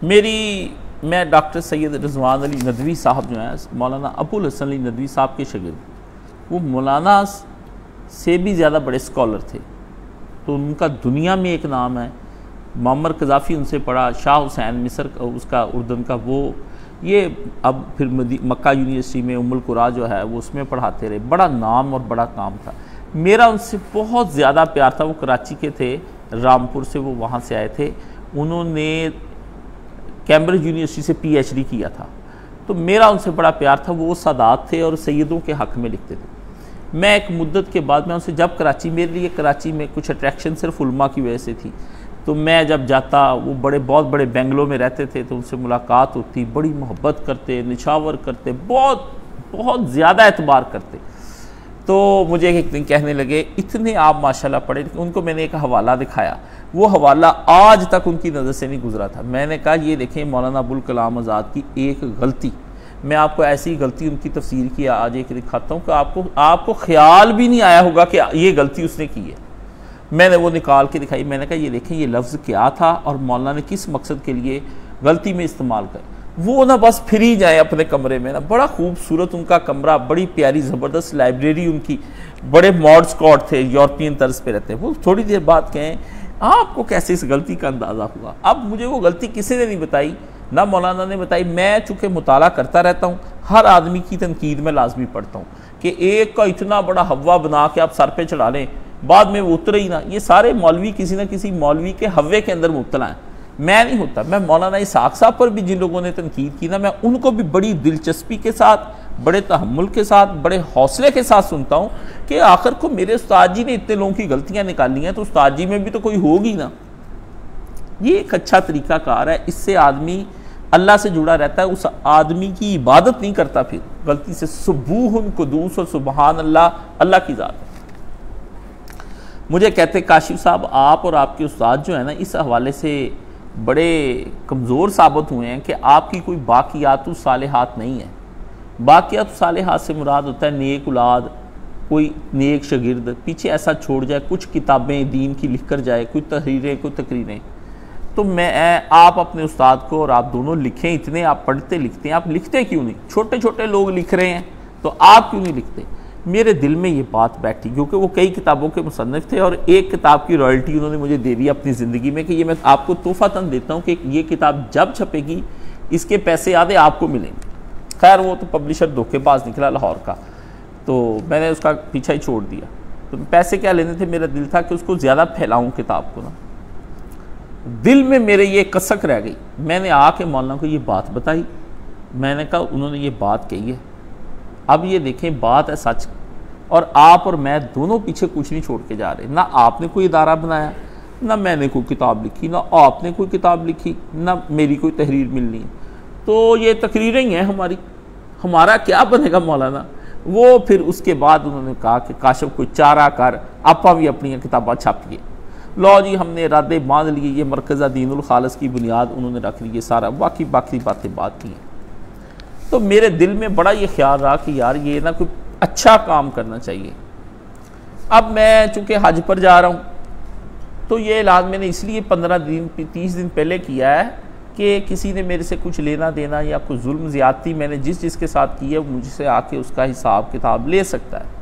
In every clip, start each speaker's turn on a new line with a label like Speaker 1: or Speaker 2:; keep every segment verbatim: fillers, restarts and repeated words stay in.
Speaker 1: मेरी मैं डॉक्टर सैयद रिजवान अली नदवी साहब जो हैं, मौलाना अबुल हसन अली नदवी साहब के शागिर्द, वो मौलाना से भी ज़्यादा बड़े स्कॉलर थे, तो उनका दुनिया में एक नाम है। मामर कज़ाफ़ी उनसे पढ़ा, शाह हुसैन मिस्र उसका उर्दन का, वो ये अब फिर मक्का यूनिवर्सिटी में उम्मुल कुरा जो है वो उसमें पढ़ाते रहे। बड़ा नाम और बड़ा काम था। मेरा उनसे बहुत ज़्यादा प्यार था। वो कराची के थे, रामपुर से वो वहाँ से आए थे। उन्होंने कैम्ब्रिज यूनिवर्सिटी से पीएचडी किया था, तो मेरा उनसे बड़ा प्यार था। वो सादात थे और सैयदों के हक़ में लिखते थे। मैं एक मुद्दत के बाद, मैं उनसे जब कराची, मेरे लिए कराची में कुछ अट्रैक्शन सिर्फ उलमा की वजह से थी, तो मैं जब जाता, वो बड़े बहुत बड़े बेंगलों में रहते थे, तो उनसे मुलाकात होती, बड़ी मोहब्बत करते, निछावर करते, बहुत बहुत ज़्यादा एतबार करते। तो मुझे एक दिन कहने लगे, इतने आप माशाल्लाह पढ़े। उनको मैंने एक हवाला दिखाया, वो हवाला आज तक उनकी नज़र से नहीं गुजरा था। मैंने कहा ये देखें मौलाना अबुल कलाम आज़ाद की एक गलती, मैं आपको ऐसी गलती उनकी तफसीर की आज एक दिखाता हूँ कि आपको आपको ख्याल भी नहीं आया होगा कि ये गलती उसने की है। मैंने वो निकाल के दिखाई। मैंने कहा ये देखें ये लफ्ज़ क्या था और मौलाना ने किस मकसद के लिए गलती में इस्तेमाल कर। वो ना बस फिर ही जाए अपने कमरे में ना, बड़ा खूबसूरत उनका कमरा, बड़ी प्यारी ज़बरदस्त लाइब्रेरी उनकी, बड़े मॉड स्कॉट थे, यूरोपियन तर्ज पे रहते हैं। वो थोड़ी देर बाद कहें आपको कैसे इस गलती का अंदाज़ा हुआ। अब मुझे वो गलती किसी ने नहीं बताई, ना मौलाना ने बताई। मैं चूँकि मुताला करता रहता हूँ, हर आदमी की तनकीद में लाजमी पढ़ता हूँ कि एक का इतना बड़ा हवा बना के आप सर पे चढ़ा लें, बाद में वो उतरे ही ना। ये सारे मौलवी किसी ना किसी मौलवी के हवे के अंदर मुब्तला हैं। मैं नहीं होता। मैं मौलाना इसाक साहब पर भी जिन लोगों ने तनकीद की ना, मैं उनको भी बड़ी दिलचस्पी के साथ, बड़े तहम्मुल के साथ, बड़े हौसले के साथ सुनता हूँ कि आखिर को मेरे उस्ताद जी ने इतने लोगों की गलतियाँ निकाली हैं, तो उस्ताद जी में भी तो कोई होगी ना। ये एक अच्छा तरीक़ाकार है, इससे आदमी अल्लाह से जुड़ा रहता है, उस आदमी की इबादत नहीं करता फिर गलती से। सुबूहुन कुदूस और सुबहान अल्लाह, अल्लाह की ज़ात। मुझे कहते काशिफ साहब, आप और आपके उस्ताद जो है ना, इस हवाले से बड़े कमज़ोर साबित हुए हैं कि आपकी कोई बाक़ियातु सालिहात नहीं है। बाक़ियातु सालिहात से मुराद होता है नेक औलाद, कोई नेक शागिर्द पीछे ऐसा छोड़ जाए, कुछ किताबें दीन की लिख कर जाए, कोई तहरीरें, कोई तकरीरें। तो मैं आप अपने उस्ताद को और आप दोनों लिखें, इतने आप पढ़ते लिखते हैं, आप लिखते क्यों नहीं? छोटे छोटे लोग लिख रहे हैं तो आप क्यों नहीं लिखते? मेरे दिल में ये बात बैठी, क्योंकि वो कई किताबों के मुसन्निफ थे और एक किताब की रॉयल्टी उन्होंने मुझे दे दी अपनी ज़िंदगी में कि ये मैं आपको तोहफ़तन देता हूँ कि ये किताब जब छपेगी इसके पैसे आधे आपको मिलेंगे। खैर वो तो पब्लिशर धोखेबाज निकला लाहौर का, तो मैंने उसका पीछा ही छोड़ दिया। तो पैसे क्या लेने थे, मेरा दिल था कि उसको ज़्यादा फैलाऊँ किताब को ना। दिल में मेरे ये कसक रह गई। मैंने आके मौलाना को ये बात बताई, मैंने कहा उन्होंने ये बात कही है, अब ये देखें बात है सच, और आप और मैं दोनों पीछे कुछ नहीं छोड़ के जा रहे। ना आपने कोई इदारा बनाया, ना मैंने कोई किताब लिखी, ना आपने कोई किताब लिखी, ना मेरी कोई तहरीर मिलनी है। तो ये तकरीरें ही हैं हमारी, हमारा क्या बनेगा मौलाना। वो फिर उसके बाद उन्होंने कहा कि काशिफ कोई चारा कर, आपा भी अपनी किताबा छापिए। लो जी, हमने इरादे बांध लिए, ये मरकज़ा दीनुल खालिस की बुनियाद उन्होंने रख ली, ये सारा बाकी बाकी बातें बात की। तो मेरे दिल में बड़ा ये ख्याल रहा कि यार ये ना कोई अच्छा काम करना चाहिए। अब मैं चूँकि हज पर जा रहा हूँ, तो ये इलाज मैंने इसलिए पंद्रह दिन तीस दिन पहले किया है कि किसी ने मेरे से कुछ लेना देना या कुछ जुल्म ज़्यादती मैंने जिस जिसके साथ की है, मुझसे आके उसका हिसाब किताब ले सकता है।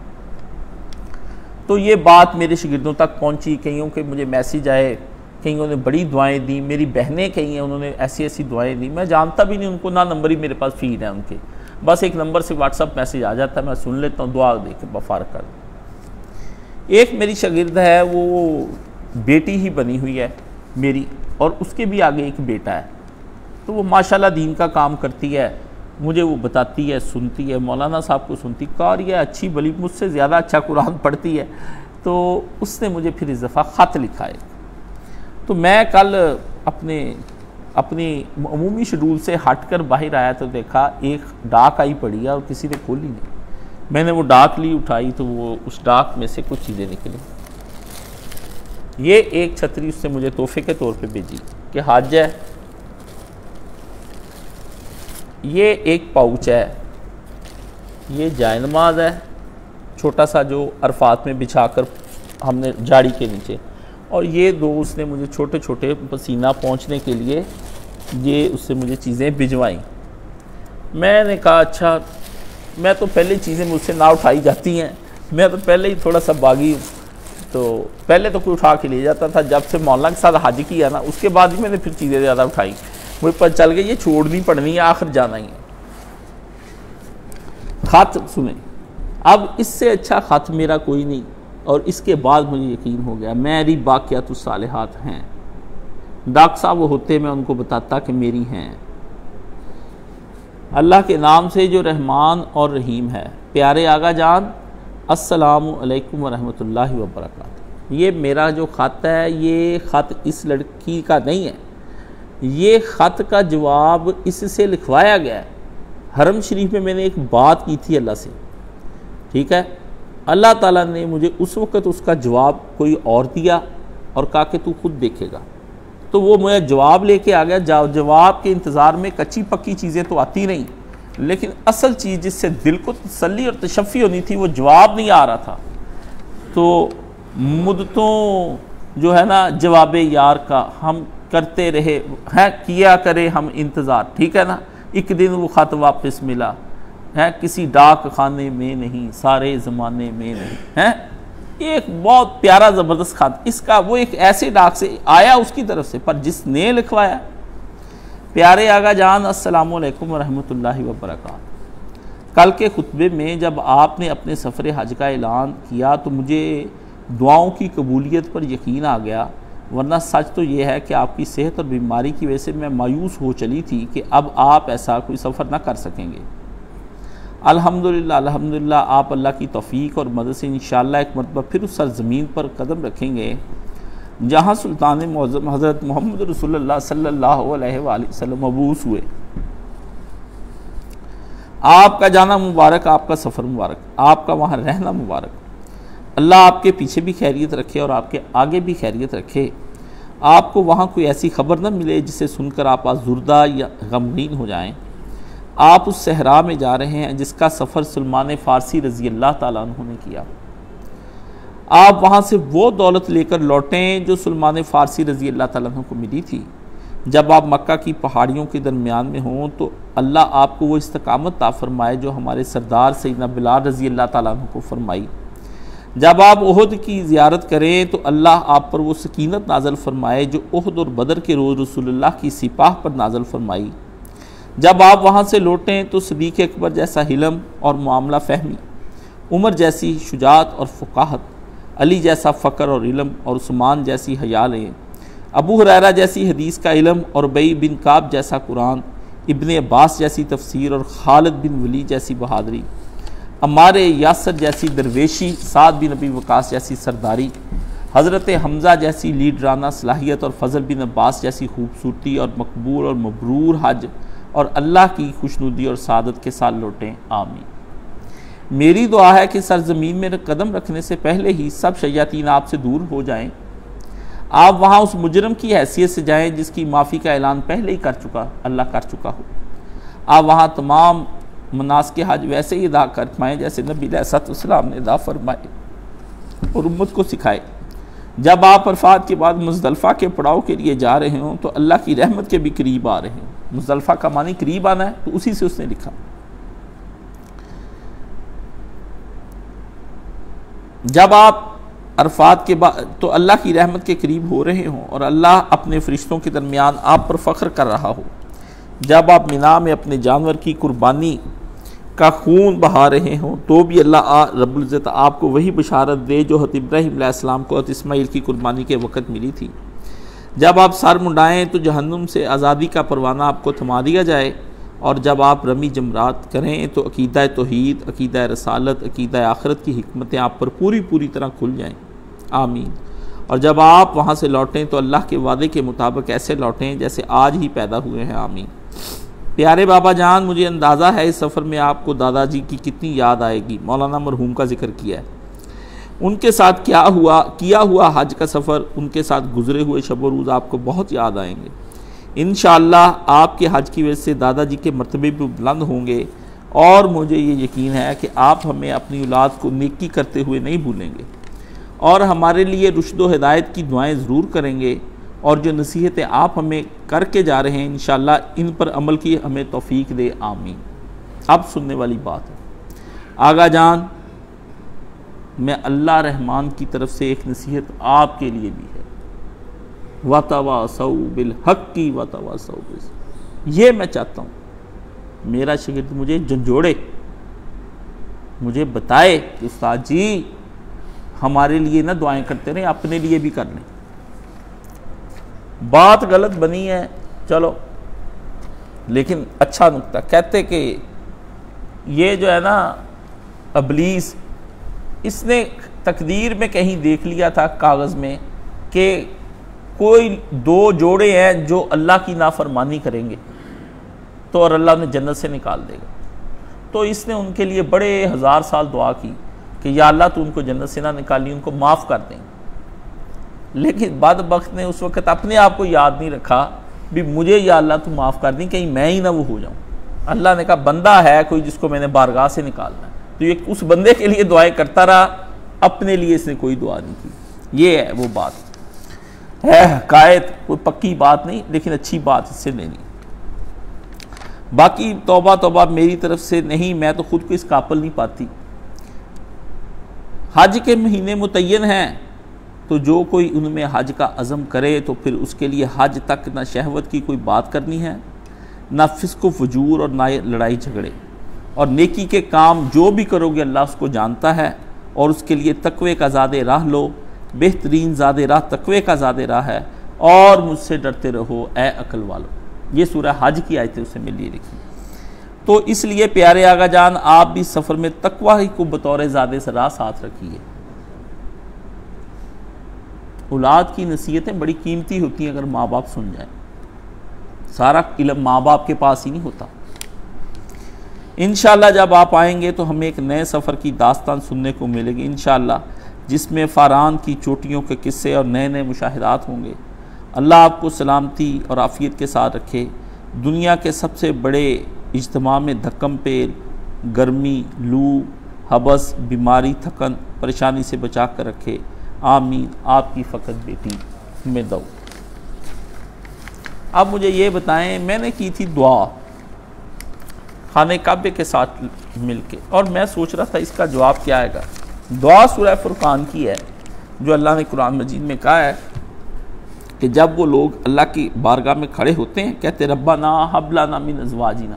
Speaker 1: तो ये बात मेरे शागिर्दों तक पहुँची, कईयों के मुझे मैसेज आए, कईयों ने बड़ी दुआएं दी, मेरी बहनें कही हैं उन्होंने ऐसी ऐसी दुआएं दी। मैं जानता भी नहीं उनको, ना नंबर ही मेरे पास फीड है उनके, बस एक नंबर से व्हाट्सअप मैसेज आ जाता है, मैं सुन लेता हूँ, दुआ दे के बफार कर। एक मेरी शागिर्द है, वो बेटी ही बनी हुई है मेरी, और उसके भी आगे एक बेटा है। तो वो माशाल्लाह दीन का काम करती है, मुझे वो बताती है, सुनती है, मौलाना साहब को सुनती, कारी है, अच्छी भली, मुझसे ज़्यादा अच्छा कुरान पढ़ती है। तो उसने मुझे फिर इस दफ़ा ख़त लिखा है। तो मैं कल अपने अपनी अमूमी शेड्यूल से हटकर बाहर आया तो देखा एक डाक आई पड़ी है और किसी ने खोली नहीं। मैंने वो डाक ली, उठाई, तो वो उस डाक में से कुछ चीज़ें निकली। ये एक छतरी उसने मुझे तोहफे के तौर पे भेजी कि हज है, ये एक पाउच है, ये जायनमाज है छोटा सा जो अरफात में बिछाकर हमने झाड़ी के नीचे, और ये दो उसने मुझे छोटे छोटे पसीना पहुंचने के लिए ये उससे मुझे चीज़ें भिजवाई। मैंने कहा अच्छा, मैं तो पहले चीज़ें मुझसे ना उठाई जाती हैं, मैं तो पहले ही थोड़ा सा बागी हूँ, तो पहले तो कोई उठा के ले जाता था। जब से मौलाना के साथ हज किया ना, उसके बाद ही मैंने फिर चीज़ें ज़्यादा उठाई। मुझे पता चल गई ये छोड़नी पड़नी है, आखिर जाना ही है। खत सुने, अब इससे अच्छा खत मेरा कोई नहीं। और इसके बाद मुझे यकीन हो गया मेरी बाक़ियातुस सालिहात हैं। डॉक्टर साहब वो होते, मैं उनको बताता कि मेरी हैं। अल्लाह के नाम से जो रहमान और रहीम है। प्यारे आगा जान, अस्सलामु अलैकुम वरहमतुल्लाहि वबरकातुहू। ये मेरा जो ख़त है, ये ख़त इस लड़की का नहीं है, ये ख़त का जवाब इससे लिखवाया गया है। हरम शरीफ में मैंने एक बात की थी अल्लाह से, ठीक है। अल्लाह ताला ने मुझे उस वक़्त उसका जवाब कोई और दिया और कहा कि तू खुद देखेगा। तो वो मुझे जवाब लेके आ गया। जवाब के इंतज़ार में कच्ची पक्की चीज़ें तो आती नहीं, लेकिन असल चीज़ जिससे दिल को तसल्ली और तशफ़ी होनी थी वो जवाब नहीं आ रहा था। तो मुद्दतों जो है ना जवाब यार का हम करते रहे हैं, किया करे हम इंतज़ार, ठीक है ना। एक दिन वो ख़त वापस मिला है, किसी डाक खाने में नहीं, सारे ज़माने में नहीं है। एक बहुत प्यारा ज़बरदस्त ख़त, इसका वो एक ऐसे डाक से आया उसकी तरफ से, पर जिसने लिखवाया, प्यारे आगा जान, अस्सलामु अलैकुम वरहमतुल्लाहि वबरकातुहू। कल के खुतबे में जब आपने अपने सफ़र हज का ऐलान किया तो मुझे दुआओं की कबूलियत पर यकीन आ गया, वरना सच तो ये है कि आपकी सेहत और बीमारी की वजह से मैं मायूस हो चली थी कि अब आप ऐसा कोई सफ़र ना कर सकेंगे। अल्हम्दुलिल्लाह अल्हम्दुलिल्लाह आप अल्लाह की तौफीक और मदद से इंशाअल्लाह एक मरतबा फिर उस सरज़मीन पर कदम रखेंगे जहाँ सुल्तान मुअज़्ज़म हज़रत मोहम्मद रसूलुल्लाह सल्लल्लाहु अलैहि वसल्लम मबूस हुए। आपका जाना मुबारक, आपका सफ़र मुबारक, आपका वहाँ रहना मुबारक। अल्लाह आपके पीछे भी खैरियत रखे और आपके आगे भी खैरियत रखे। आपको वहाँ कोई ऐसी खबर न मिले जिसे सुनकर आप आज़ुर्दा या गमगीन हो जाएं। आप उस सहरा में जा रहे हैं जिसका सफ़र सलमान फ़ारसी रज़ी अल्लाह ताला अन्हु ने किया। आप वहाँ से वो दौलत लेकर लौटें जो सलमान फ़ारसी रज़ी अल्लाह ताला अन्हु को मिली थी। जब आप मक्का की पहाड़ियों के दरमियान में हों तो अल्लाह आपको वो इस्तकामत ता फरमाए जो हमारे सरदार सैयदना बिलाल रज़ी अल्लाह ताला अन्हु को फरमाई। जब आप ओहद की ज़ियारत करें तो अल्लाह आप पर वो सकीनत नाज़ल फरमाए जो ओहद और बदर के रोज़ रसूलुल्लाह की सिपाह पर नाज़ल फरमाई। जब आप वहाँ से लौटें तो सदीक़ अकबर जैसा हिलम और मामला फ़हमी, उमर जैसी शुजात और फ़ुक़ाहत, अली जैसा फ़क्र और इल्म और उस्मान जैसी हया लें, अबू हुरैरा जैसी हदीस का इल्म और बई बिन काब जैसा कुरान, इब्ने अब्बास जैसी तफसीर और खालिद बिन वली जैसी बहादरी, अम्मार यासर जैसी दरवेशी, साद बिन नबी वकास जैसी सरदारी, हज़रत हमज़ा जैसी लीडराना सलाहियत और फ़ज़ल बिन अब्बास जैसी खूबसूरती और मकबूल और मबरूर हज और अल्लाह की खुशनुदी और सादत के साथ लौटें। आमीन। मेरी दुआ है कि सरज़मीन में कदम रखने से पहले ही सब शयातीन आपसे दूर हो जाएं। आप वहाँ उस मुजरम की हैसियत से जाएं जिसकी माफ़ी का ऐलान पहले ही कर चुका अल्लाह कर चुका हो। आप वहाँ तमाम मनासिक हज वैसे ही अदा कर पाएँ जैसे नबी अलैहिस्सलाम ने अदा फरमाए और उम्मत को सिखाए। जब आप अरफात के बाद मुज़दलिफ़ा के पड़ाव के लिए जा रहे हों तो अल्लाह की रहमत के भी करीब आ रहे हों। मुज़दलिफ़ा का मानी करीब आना है, तो उसी से उसने लिखा। जब आप अरफात के बाद तो अल्लाह की रहमत के करीब हो रहे हों और अल्लाह अपने फरिश्तों के दरमियान आप पर फ़ख्र कर रहा हो। जब आप मिना में अपने जानवर की कुर्बानी का खून बहा रहे हों तो भी अल्लाह रब्बुल इज़्ज़त आपको वही बशारत दे जो हज़रत इब्राहीम अलैहिस्सलाम को हज़रत इस्माईल की कुर्बानी के वक़्त मिली थी। जब आप सर मुंडाएँ तो जहन्नुम से आज़ादी का परवाना आपको थमा दिया जाए और जब आप रमी जमरात करें तो अकीदा तौहीद, अकीदा रसालत, अकीदा आखिरत की हिकमतें आप पर पूरी पूरी तरह खुल जाएँ। आमीन। और जब आप वहाँ से लौटें तो अल्लाह के वादे के मुताबिक ऐसे लौटें जैसे आज ही पैदा हुए हैं। आमीन। प्यारे बाबा जान, मुझे अंदाज़ा है इस सफ़र में आपको दादाजी की कितनी याद आएगी। मौलाना मरहूम का जिक्र किया है, उनके साथ क्या हुआ किया हुआ हज का सफ़र, उनके साथ गुज़रे हुए शब रोज़ आपको बहुत याद आएंगे। इंशाअल्लाह आपके हज की वजह से दादाजी के मर्तबे भी बुलंद होंगे और मुझे ये यकीन है कि आप हमें अपनी औलाद को नेकी करते हुए नहीं भूलेंगे और हमारे लिए रुश्द व हिदायत की दुआएं ज़रूर करेंगे और जो नसीहतें आप हमें करके जा रहे हैं इंशाअल्लाह इन पर अमल की हमें तौफीक दे, आमीन। अब सुनने वाली बात है, आगा जान, मैं अल्लाह रहमान की तरफ से एक नसीहत आपके लिए भी है, वतवासौ बिल हक़्क़ि वतवासौ बिस। ये मैं चाहता हूँ मेरा शागिर्द मुझे झंझोड़े, मुझे बताए कि उस्ताद जी हमारे लिए ना दुआएं करते रहे, अपने लिए भी कर लें। बात गलत बनी है चलो, लेकिन अच्छा नुक्ता, कहते कि ये जो है ना अबलीस, इसने तकदीर में कहीं देख लिया था कागज़ में कि कोई दो जोड़े हैं जो अल्लाह की नाफरमानी करेंगे तो और अल्लाह उन्हें जन्नत से निकाल देगा। तो इसने उनके लिए बड़े हज़ार साल दुआ की कि या अल्लाह तू उनको जन्नत से ना निकाली, उनको माफ़ कर देंगे। लेकिन बदबख्त ने उस वक़्त अपने आप को याद नहीं रखा भी मुझे या अल्लाह तू माफ़ कर दी, कहीं मैं ही ना वो हो जाऊँ। अल्लाह ने कहा बंदा है कोई जिसको मैंने बारगाह से निकालना है, तो ये उस बंदे के लिए दुआएं करता रहा, अपने लिए इसने कोई दुआ नहीं की। ये है वो बात है, हकायत कोई पक्की बात नहीं, लेकिन अच्छी बात इससे लेनी। बाकी तौबा तौबा मेरी तरफ से नहीं, मैं तो खुद को इस काबिल नहीं पाती। हज के महीने मुतय्यन हैं, तो जो कोई उनमें हज का अज़म करे तो फिर उसके लिए हज तक ना शहवत की कोई बात करनी है, ना फिस्को फजूर और ना लड़ाई झगड़े, और नेकी के काम जो भी करोगे अल्लाह उसको जानता है, और उसके लिए तकवे का ज़्यादा राह लो, बेहतरीन ज़्यादा राह तकवे का ज़्यादा राह है, और मुझसे डरते रहो ए अकल वालो। ये सूरह हज की आयतें उससे मिली लिखी। तो इसलिए प्यारे आगा जान, आप भी सफ़र में तकवा ही को बतौर ज़्यादा से राह साथ रखिए। औलाद की नसीहतें बड़ी कीमती होती हैं अगर माँ बाप सुन जाए, सारा इल्म माँ बाप के पास ही नहीं होता। इंशाअल्लाह जब आप आएंगे तो हमें एक नए सफ़र की दास्तान सुनने को मिलेगी इंशाअल्लाह, जिसमें फ़ारान की चोटियों के किस्से और नए नए मुशाहिदात होंगे। अल्लाह आपको सलामती और आफ़ियत के साथ रखे, दुनिया के सबसे बड़े इज्तिमा में धक्कम पेल, गर्मी, लू, हबस, बीमारी, थकन, परेशानी से बचा कर रखे, आमीन। आपकी फ़कत बेटी में दो। अब मुझे ये बताएं, मैंने की थी दुआ खाने काबे के साथ मिलके, और मैं सोच रहा था इसका जवाब क्या आएगा। दुआ सूरह फुरकान की है, जो अल्लाह ने कुरान मजीद में कहा है कि जब वो लोग अल्लाह की बारगाह में खड़े होते हैं, कहते रब्बाना हब लना मिन अज़वाजिना,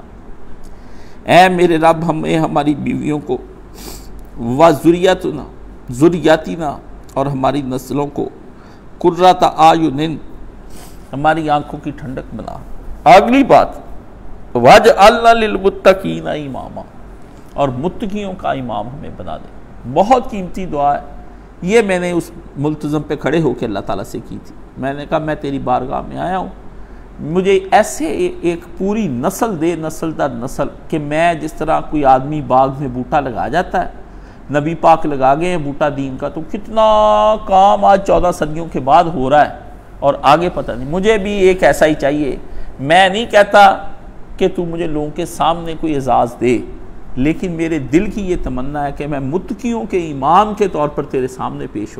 Speaker 1: ऐ मेरे रब हमें हमारी बीवियों को, व ज़ुर्रियतना ज़ुर्रियतिना और हमारी नस्लों को, कुर्रता आयुनिन हमारी आंखों की ठंडक बना। अगली बात, वजअलना लिलमुत्तकीना इमामा, और मुत्तकियों का इमाम हमें बना दे। बहुत कीमती दुआ है ये, मैंने उस मुल्तज़म पे खड़े होकर अल्लाह ताला से की थी। मैंने कहा मैं तेरी बारगाह में आया हूँ, मुझे ऐसे एक पूरी नस्ल दे, नस्ल दर नस्ल, कि मैं जिस तरह कोई आदमी बाग में बूटा लगा जाता है, नबी पाक लगा गए हैं बूटा दीन का, तो कितना काम आज चौदह सदियों के बाद हो रहा है और आगे पता नहीं। मुझे भी एक ऐसा ही चाहिए। मैं नहीं कहता कि तू मुझे लोगों के सामने कोई एजाज़ दे, लेकिन मेरे दिल की ये तमन्ना है कि मैं मुत्तकियों के इमाम के तौर पर तेरे सामने पेश हो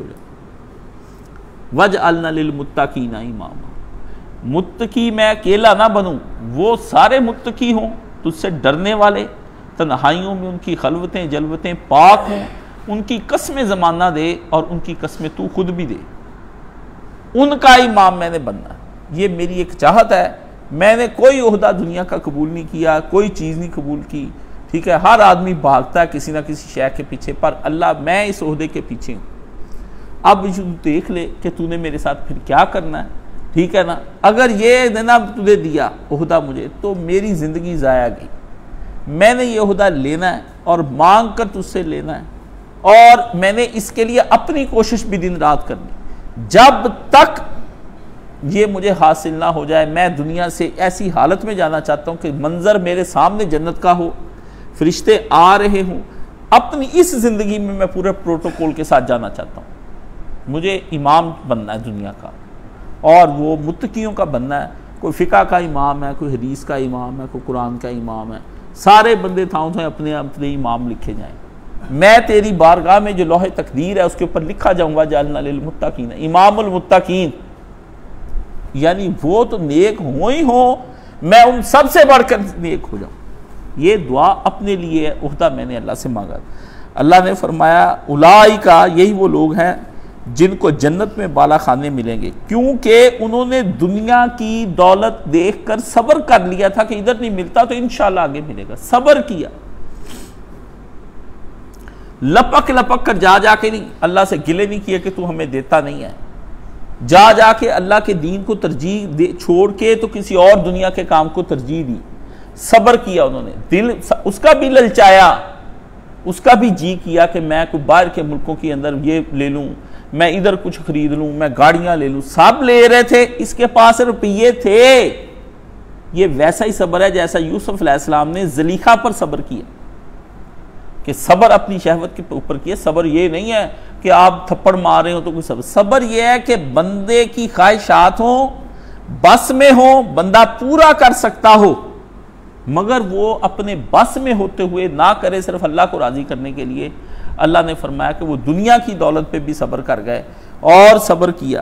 Speaker 1: जाऊँ। वजअलना लिलमुत्तकीना इमामा, मुत्तकी मैं अकेला ना बनूँ, वो सारे मुत्तकी हों, तुझसे डरने वाले, तन्हाइयों में उनकी खलवतें जलवतें पाक हों, उनकी कस्में ज़माना दे और उनकी कस्में तू खुद भी दे, उनका इमाम मैंने बनना है। ये मेरी एक चाहत है। मैंने कोई ओहदा दुनिया का कबूल नहीं किया, कोई चीज़ नहीं कबूल की, ठीक है। हर आदमी भागता है किसी ना किसी शय के पीछे, पर अल्लाह मैं इस ओहदे के पीछे हूँ। अब तू देख ले कि तूने मेरे साथ फिर क्या करना है, ठीक है ना। अगर ये ना तुझे दिया ओहदा मुझे, तो मेरी ज़िंदगी ज़ाया गई। मैंने ये ओहदा लेना है और मांग कर तुझसे लेना है, और मैंने इसके लिए अपनी कोशिश भी दिन रात करनी। जब तक ये मुझे हासिल ना हो जाए, मैं दुनिया से ऐसी हालत में जाना चाहता हूँ कि मंजर मेरे सामने जन्नत का हो, फरिश्ते आ रहे हों। अपनी इस ज़िंदगी में मैं पूरे प्रोटोकॉल के साथ जाना चाहता हूँ। मुझे इमाम बनना है दुनिया का, और वो मुत्तकियों का बनना है। कोई फ़िक़ा का इमाम है, कोई हदीस का इमाम है, कोई कुरान का इमाम है। सारे बंदे थाओं थाएं अपने अपने इमाम लिखे जाएँ। मैं तेरी बारगाह में जो लौहे तकदीर है उसके ऊपर लिखा जाऊँगा, जअलना लिलमुत्तकीना इमामुल मुत्तकीन। यानी वो तो नेक हो ही हो, मैं उन सबसे बढ़कर नेक हो जाऊं। ये दुआ अपने लिए उहदा मैंने अल्लाह से मांगा। अल्लाह ने फरमाया उलाई का, यही वो लोग हैं जिनको जन्नत में बाला खाने मिलेंगे, क्योंकि उन्होंने दुनिया की दौलत देखकर सब्र कर लिया था कि इधर नहीं मिलता तो इंशाल्लाह आगे मिलेगा। सब्र किया, लपक लपक कर जा जाके नहीं, अल्लाह से गिले नहीं किया कि तू हमें देता नहीं है, जा जाके अल्लाह के दीन को तरजीह दे छोड़ के तो किसी और दुनिया के काम को तरजीह दी। सब्र किया उन्होंने, दिल उसका भी ललचाया, उसका भी जी किया कि मैं कोई बाहर के मुल्कों के अंदर ये ले लूं, मैं इधर कुछ खरीद लूं, मैं गाड़ियां ले लूं। सब ले रहे थे, इसके पास रुपये थे। ये वैसा ही सब्र है जैसा यूसुफ अलैहिस्सलाम ने ज़लीखा पर सब्र किया, कि सब्र अपनी शहवत के ऊपर किया। सब्र ये नहीं है कि आप थप्पड़ मार रहे हो तो कोई सब्र। सब्र ये है कि बंदे की ख्वाहिशात हो, बस में हो, बंदा पूरा कर सकता हो, मगर वो अपने बस में होते हुए ना करे सिर्फ अल्लाह को राजी करने के लिए। अल्लाह ने फरमाया कि वो दुनिया की दौलत पे भी सब्र कर गए और सब्र किया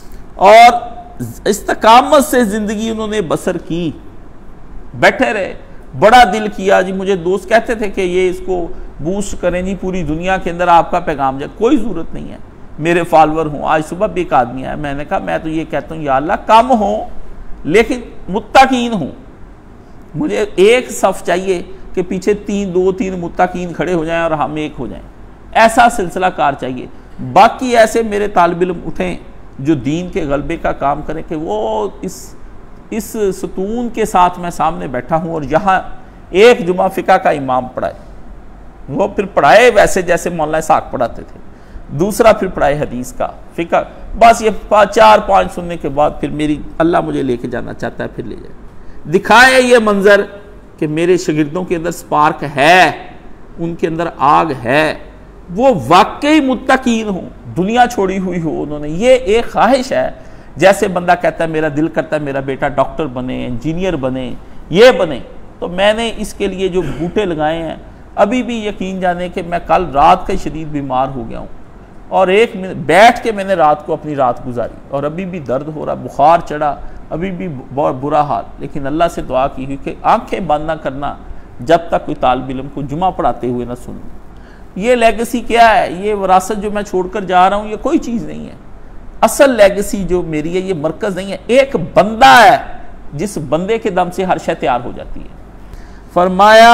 Speaker 1: और इस्तकामत से जिंदगी उन्होंने बसर की, बैठे रहे। बड़ा दिल किया जी, मुझे दोस्त कहते थे कि ये इसको बूस्ट करें जी, पूरी दुनिया के अंदर आपका पैगाम जाए। कोई ज़रूरत नहीं है, मेरे फॉलोअर हों। आज सुबह भी एक आदमी आया, मैंने कहा मैं तो ये कहता हूँ या अल्लाह कम हो लेकिन मुत्तकीन हो। मुझे एक सफ चाहिए कि पीछे तीन दो तीन मुत्तकीन खड़े हो जाएं और हम एक हो जाएं, ऐसा सिलसिला कार चाहिए। बाकी ऐसे मेरे तालिब इल्म उठें जो दीन के गलबे का काम करें कि वो इस इस सुतून के साथ मैं सामने बैठा हूँ और यहाँ एक जुमा फ़िक़्ह का इमाम पढ़ाए, वो फिर पढ़ाए वैसे जैसे मौलाना साक पढ़ाते थे, दूसरा फिर पढ़ाए हदीस का फ़िक़्ह। बस ये चार पाँच सुनने के बाद फिर मेरी अल्लाह मुझे लेके जाना चाहता है, फिर ले जाए, दिखाए ये मंजर कि मेरे शागिर्दों के अंदर स्पार्क है, उनके अंदर आग है, वो वाकई मुत्तकीन हो, दुनिया छोड़ी हुई हो उन्होंने। ये एक ख्वाहिश है, जैसे बंदा कहता है मेरा दिल करता है मेरा बेटा डॉक्टर बने, इंजीनियर बने, ये बने। तो मैंने इसके लिए जो बूटे लगाए हैं, अभी भी यकीन जाने कि मैं कल रात का शदीद बीमार हो गया हूँ और एक मिनट बैठ के मैंने रात को अपनी रात गुजारी और अभी भी दर्द हो रहा, बुखार चढ़ा, अभी भी बहुत बुरा हाल। लेकिन अल्लाह से दुआ की हुई कि आंखें बंद ना करना जब तक कोई तालिब इल्म को जुमा पढ़ाते हुए ना सुन। ये लेगेसी क्या है, ये विरासत जो मैं छोड़कर जा रहा हूँ, ये कोई चीज़ नहीं है। असल लेगेसी जो मेरी है ये मरकज़ नहीं है, एक बंदा है जिस बंदे के दम से हर शय तैयार हो जाती है। फरमाया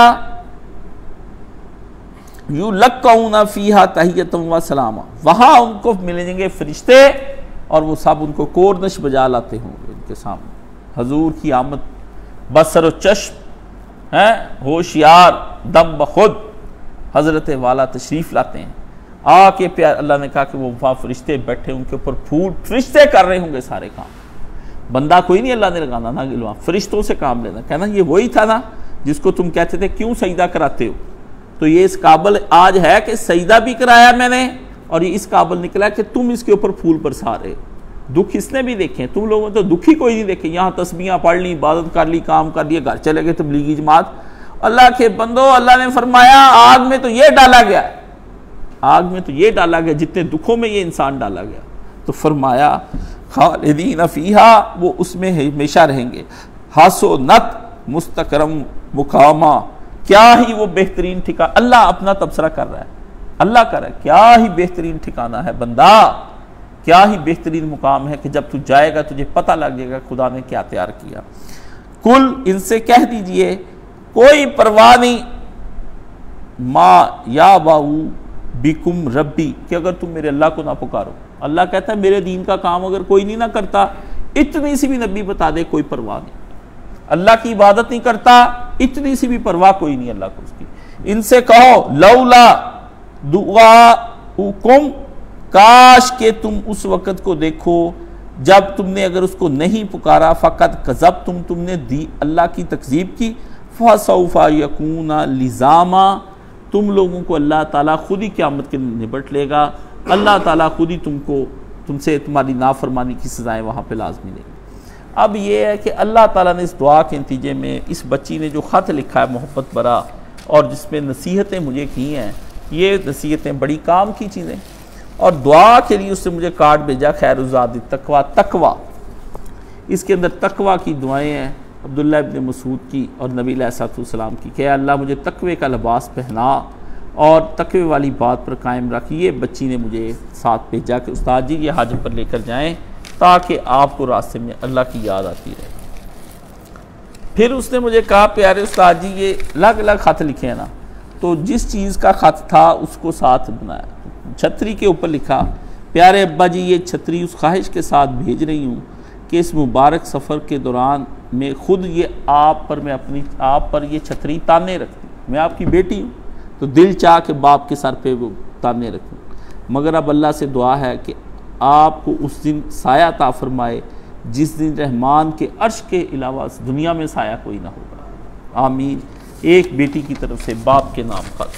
Speaker 1: यू लक्कऊना फीहा तहियतुम व सलामा, वहाँ उनको मिलेंगे फरिश्ते और वो सब उनको कोरनश बजा लाते होंगे उनके सामने। हजूर की आमद बसर व चश्म है, होशियार दम बखुद हजरत वाला तशरीफ़ लाते हैं। आके प्यार अल्लाह ने कहा कि वो वहाँ फरिश्ते बैठे, उनके ऊपर फूल फरिश्ते कर रहे होंगे सारे काम। बंदा कोई नहीं अल्लाह ने लगाना ना गिलवा, फरिश्तों से काम लेना। कहना ये वही था ना जिसको तुम कहते थे क्यों सजदा कराते हो, तो ये इस काबिल आज है कि सजदा भी कराया मैंने और ये इस काबिल निकला कि तुम इसके ऊपर फूल बरसा रहे हो। दुख इसने भी देखे, तुम लोगों ने तो दुखी कोई नहीं देखे। यहाँ तस्बीहां पढ़ ली, इबादत कर ली, काम कर लिया, घर चले गए तबलीगी जमात। अल्लाह के बंदो, अल्लाह ने फरमाया आग में तो ये डाला गया, आग में तो ये डाला गया जितने दुखों में ये इंसान डाला गया। तो फरमाया खालिदीन फीहा, वो उसमें हमेशा रहेंगे। हासो नत मुस्तकरम मुकामा, क्या ही वो बेहतरीन ठिकाना। अल्लाह अपना तबसरा कर रहा है, अल्लाह कर रहा है, क्या ही बेहतरीन ठिकाना है बंदा, क्या ही बेहतरीन मुकाम है कि जब तू जाएगा तुझे पता लग जाएगा खुदा ने क्या तैयार किया। कुल इनसे कह दीजिए कोई परवाह नहीं, माँ या बाऊ बिकुम रब्बी, कि अगर तुम मेरे अल्लाह को ना पुकारो। अल्लाह कहता है मेरे दीन का काम अगर कोई नहीं ना करता, इतनी सी भी नबी बता दे कोई परवाह नहीं, अल्लाह की इबादत नहीं करता, इतनी सी भी परवाह कोई नहीं अल्लाह को उसकी। इनसे कहो लौला दुआउकुम, काश के तुम उस वक़्त को देखो जब तुमने अगर उसको नहीं पुकारा, फ़कत कज़ब तुम तुमने दी अल्लाह की तकज़ीब की, फसौफा यकूना लिज़ामा, तुम लोगों को अल्लाह ताला खुद ही क़यामत के निपट लेगा। अल्लाह ताला खुद ही तुमको तुमसे तुम्हारी नाफरमानी की सज़ाएँ वहाँ पे लाज़मी लेगी। अब ये है कि अल्लाह ताला ने इस दुआ के नतीजे में इस बच्ची ने जो ख़त लिखा है मोहब्बत भरा और जिसमें नसीहतें मुझे की हैं, ये नसीहतें बड़ी काम की चीज़ें, और दुआ के लिए उससे मुझे कार्ड भेजा खैरुज़ादी तकवा तकवा। इसके अंदर तकवा की दुआएं हैं अब्दुल्ला इब्न मसूद की और नबी अलैहिस्सलाम की कि अल्लाह मुझे तकवे का लिबास पहना और तकवे वाली बात पर कायम रख। ये बच्ची ने मुझे साथ भेजा कि उस्ताद जी ये हज पर लेकर जाएं ताकि आपको रास्ते में अल्लाह की याद आती रहे। फिर उसने मुझे कहा प्यारे उस्ताद जी ये अलग अलग ख़त लिखे हैं ना, तो जिस चीज़ का ख़त था उसको साथ बनाया। छतरी के ऊपर लिखा प्यारे अब्बा जी ये छतरी उस ख्वाहिश के साथ भेज रही हूँ कि इस मुबारक सफ़र के दौरान मैं खुद ये आप पर मैं अपनी आप पर ये छतरी ताने रखती हूँ। मैं आपकी बेटी हूँ तो दिल चाह के बाप के सर पे वो ताने रखूँ, मगर अब अल्लाह से दुआ है कि आपको उस दिन साया ता फरमाए जिस दिन रहमान के अर्श के अलावा दुनिया में साया कोई ना होगा। आमीन। एक बेटी की तरफ से बाप के नाम का।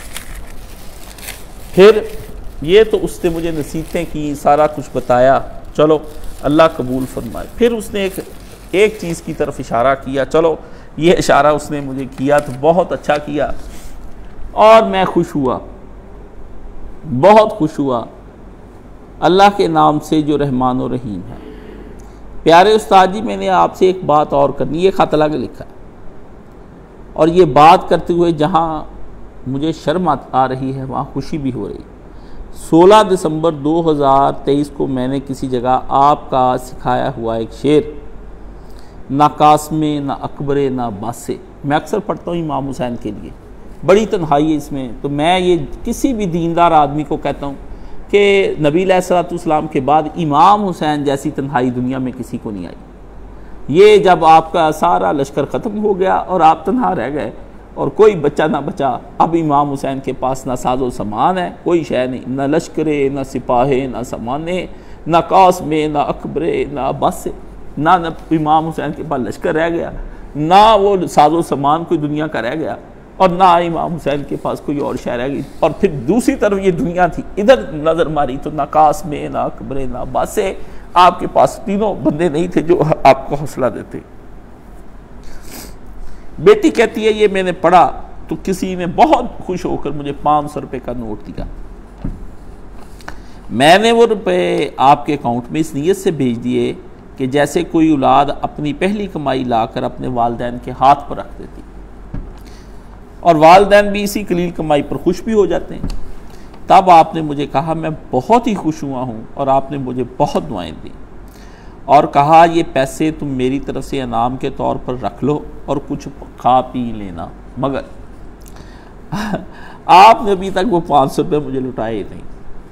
Speaker 1: फिर ये तो उसने मुझे नसीहतें की, सारा कुछ बताया, चलो अल्लाह कबूल फरमाए। फिर उसने एक एक चीज़ की तरफ इशारा किया, चलो ये इशारा उसने मुझे किया तो बहुत अच्छा किया और मैं खुश हुआ, बहुत खुश हुआ अल्लाह के नाम से जो रहमान और रहीम है। प्यारे उस्ताद जी मैंने आपसे एक बात और करनी, ये ख़त अलग लिखा है और ये बात करते हुए जहाँ मुझे शर्म आ रही है वहाँ खुशी भी हो रही। सोलह दिसंबर दो हज़ार तेईस को मैंने किसी जगह आपका सिखाया हुआ एक शेर, ना कास्मे ना अकबरे ना बासे, मैं अक्सर पढ़ता हूँ इमाम हुसैन के लिए, बड़ी तन्हाई है इसमें, तो मैं ये किसी भी दीनदार आदमी को कहता हूँ कि नबी अलैहिस्सलाम के बाद इमाम हुसैन जैसी तन्हाई दुनिया में किसी को नहीं आई। ये जब आपका सारा लश्कर ख़त्म हो गया और आप तन्हा रह गए और कोई बच्चा ना बचा, अब इमाम हुसैन के पास ना साजो सामान है, कोई शय नहीं, ना लश्करे ना सिपाहे ना समाने ना कास्मे ना अकबरे ना बासे, ना ना इमाम हुसैन के पास लश्कर रह गया, ना वो साजो सामान कोई दुनिया का रह गया और ना इमाम हुसैन के पास कोई और शय रह गई। और फिर दूसरी तरफ ये दुनिया थी, इधर नज़र मारी तो ना कास्मे ना अकबरे ना बासे, आपके पास तीनों बंदे नहीं थे जो आपको हौसला देते। बेटी कहती है ये मैंने पढ़ा तो किसी ने बहुत खुश होकर मुझे पाँच सौ रुपये का नोट दिया। मैंने वो रुपए आपके अकाउंट में इस नीयत से भेज दिए कि जैसे कोई औलाद अपनी पहली कमाई लाकर अपने वालिदैन के हाथ पर रख देती और वालिदैन भी इसी कलील कमाई पर खुश भी हो जाते हैं। तब आपने मुझे कहा मैं बहुत ही खुश हुआ हूँ और आपने मुझे बहुत दुआएं दी और कहा ये पैसे तुम मेरी तरफ से इनाम के तौर पर रख लो और कुछ खा पी लेना, मगर आपने अभी तक वो पाँच सौ रुपये मुझे लुटाए नहीं।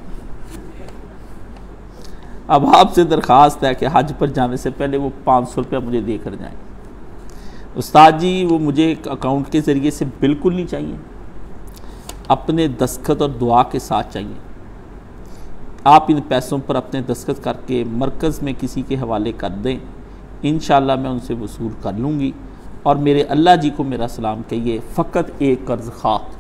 Speaker 1: अब आपसे दरख्वास्त है कि हज पर जाने से पहले वो पाँच सौ रुपया मुझे देकर जाएं। उस्ताद जी वो मुझे अकाउंट के ज़रिए से बिल्कुल नहीं चाहिए, अपने दस्तखत और दुआ के साथ चाहिए। आप इन पैसों पर अपने दस्तखत करके मरकज़ में किसी के हवाले कर दें, इंशाअल्लाह मैं उनसे वसूल कर लूँगी। और मेरे अल्लाह जी को मेरा सलाम कहिए, फ़कत एक कर्ज़ खा